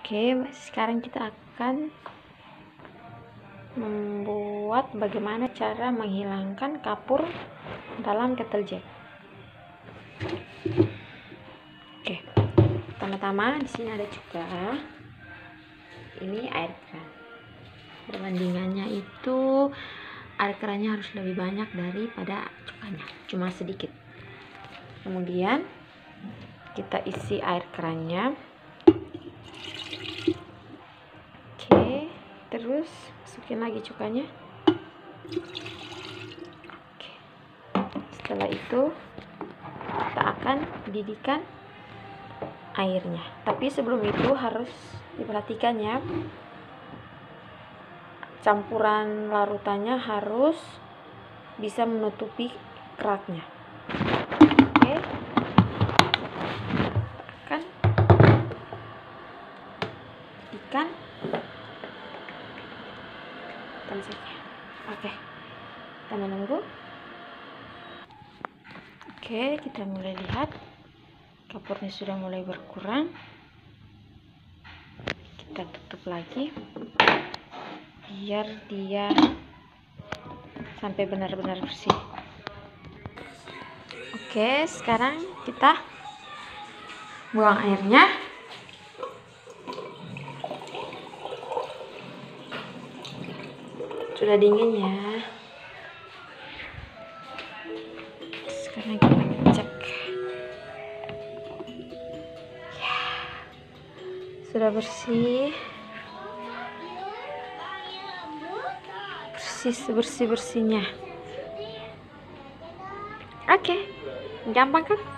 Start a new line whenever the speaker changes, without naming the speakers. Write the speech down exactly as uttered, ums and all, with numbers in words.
Oke, sekarang kita akan membuat bagaimana cara menghilangkan kapur dalam kettle jack. Oke, pertama-tama di sini ada cuka. Ini air keran. Perbandingannya itu air kerannya harus lebih banyak daripada cukanya, cuma sedikit. Kemudian kita isi air kerannya. Oke, terus masukin lagi cukanya. Oke. Setelah itu kita akan didihkan airnya. Tapi sebelum itu harus diperhatikan ya, campuran larutannya harus bisa menutupi keraknya. Oke, akan ikan saja. Oke, kita menunggu. Oke, kita mulai lihat kapurnya sudah mulai berkurang. Kita tutup lagi biar dia sampai benar-benar bersih. Oke, sekarang kita buang airnya. Sudah dingin ya. Sekarang kita cek. Ya, sudah bersih. Bersih sebersih-bersihnya. Oke, gampang kan?